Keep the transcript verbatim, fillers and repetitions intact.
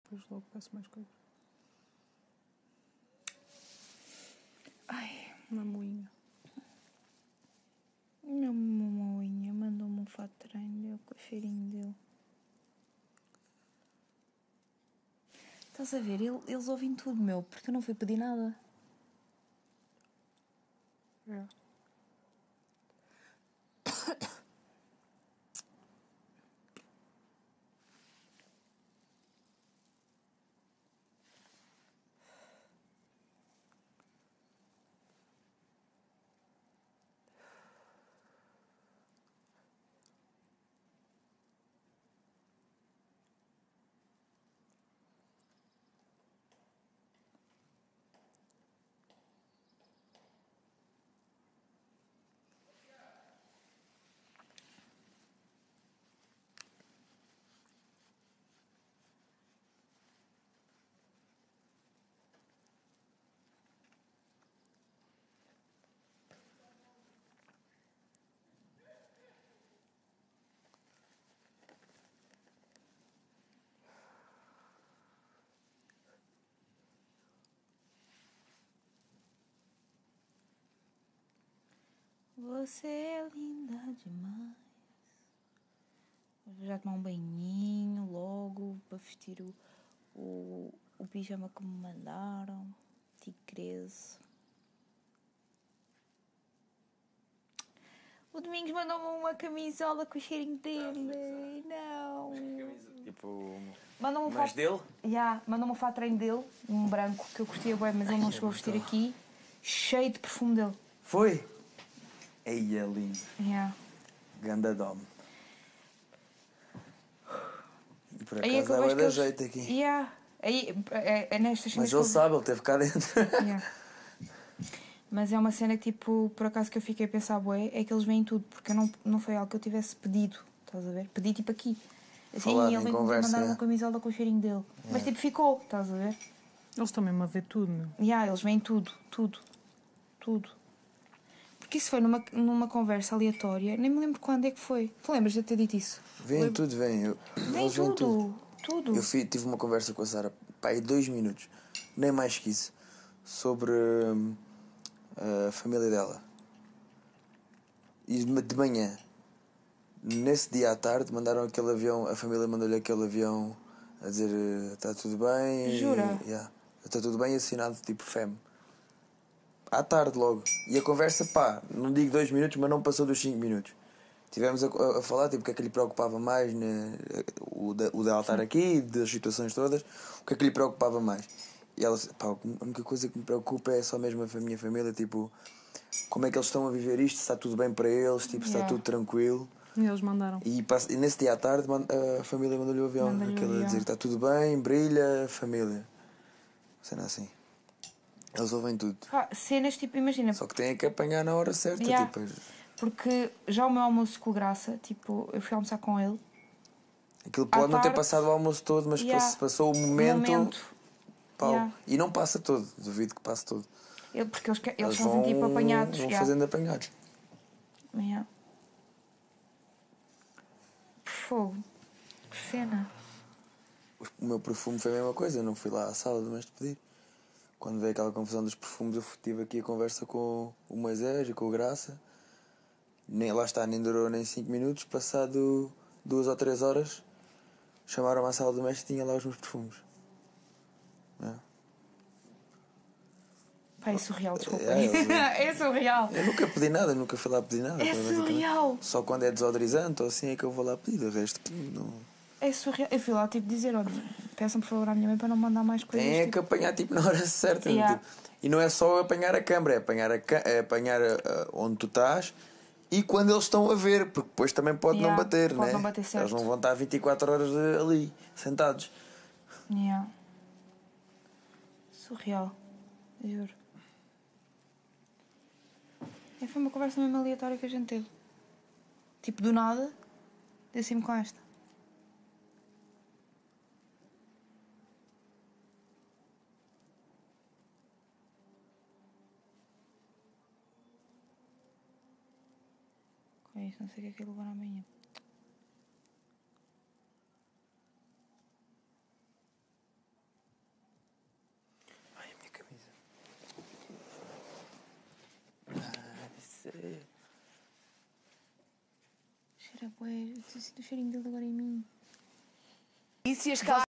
depois logo peço mais coisas. Ai, Uma moinha. minha mamoinha mandou-me um fato de treino dele com o cheirinho dele. Estás a ver? Ele- Eles ouvem tudo, meu, porque eu não fui pedir nada. É. Você é linda demais. Vou já tomar um banhinho logo para vestir o, o, o pijama que me mandaram. Tigreso. O Domingos mandou-me uma camisola com o cheirinho dele. Não. Tipo, Mandou-me um mas fato... dele? Yeah, mandou-me um fato de treino dele, um branco que eu gostei bem, mas ele não chegou a vestir aqui. Cheio de perfume dele. Foi? Ei, é lindo. Yeah. Ganda dome. E por Aí é acaso que eu dá vejo bué que da eles... jeito aqui. Yeah. Aí, é, é nestas cenas Mas que ele eu- sabe, ele teve cá dentro. Yeah. Mas é uma cena que, tipo, por acaso que eu fiquei a pensar, bué, é que eles veem tudo, porque eu não, não foi algo que eu tivesse pedido, estás a ver? Pedi, tipo, aqui. Assim, Falado ele em vem-me conversa, mandar é. uma camisola com o cheirinho dele. Mas, tipo, ficou, estás a ver? Eles estão mesmo a ver tudo, meu. Yeah, eles veem tudo, tudo, tudo. Porque isso foi numa, numa conversa aleatória, nem me lembro quando é que foi. Tu lembras de eu ter dito isso? Vem Lembro- tudo, vem. Eu, Vem eles veem tudo, tudo. Eu fi- tive uma conversa com a Sara, pá, aí dois minutos, nem mais que isso, sobre hum, a família dela. E de de manhã, nesse dia à tarde, mandaram aquele avião, a família mandou-lhe aquele avião a dizer está tudo bem. Jura? E, yeah, está tudo bem, assinado tipo F E M. À tarde logo. E a conversa, pá, não digo dois minutos, mas não passou dos cinco minutos. Tivemos a, a, a falar tipo, o que é que lhe preocupava mais, né? o, de, o dela estar aqui, das situações todas, o que é que lhe preocupava mais. E ela disse, pá, a única coisa que me preocupa é só mesmo a minha família, tipo, como é que eles estão a viver isto, se está tudo bem para eles, tipo, se está Yeah. tudo tranquilo. E eles mandaram. E, pass- e nesse dia à tarde man- a família mandou-lhe o avião, Manda-lhe o aquele a avião. dizer está tudo bem, brilha, família. Cena assim. Eles ouvem tudo. Pá, cenas, tipo, imagina... Só que têm que apanhar na hora certa, Yeah. tipo. Porque já o meu almoço com graça, tipo, eu fui almoçar com ele. Aquilo À pode não ter tarde, passado o almoço todo, mas yeah, pass- passou o momento. momento. Pau. Yeah. E não passa todo, duvido que passe todo. Ele, porque eles, que- eles, Eles fazem vão, tipo apanhados. vão yeah. fazendo apanhados. Yeah. Fogo. Que cena. O meu perfume foi a mesma coisa, eu não fui lá à sala do mestre pedir. Quando veio aquela confusão dos perfumes, eu tive aqui a conversa com o Moisés e com o Graça. Nem, lá está, nem durou nem cinco minutos. Passado duas ou três horas, chamaram-me à sala do mestre e tinha lá os meus perfumes. É. Pá, é surreal, desculpa. É, eu- É surreal. Eu nunca pedi nada, nunca fui lá pedir nada. É basicamente. surreal. Só quando é desodorizante ou assim é que eu vou lá pedir. O resto não. É surreal. Eu fui lá tipo dizer, olha, peçam por favor à minha mãe para não mandar mais coisas. Tem é tipo... que apanhar tipo na hora certa. Yeah. Tipo, e não é só apanhar a câmara, é apanhar, a, ca- é apanhar a- a- onde tu estás e quando eles estão a ver, porque depois também pode Yeah, não bater, pode né? não bater certo. Eles não vão estar vinte e quatro horas de- ali, sentados. Yeah. Surreal. Juro. É, foi uma conversa mesmo aleatória que a gente teve. Tipo, do nada, desse-me com esta. Com isso, não sei o que é que ele levar amanhã. sei. Cheira bué. Eu sinto o cheirinho dele agora em mim. E se as calças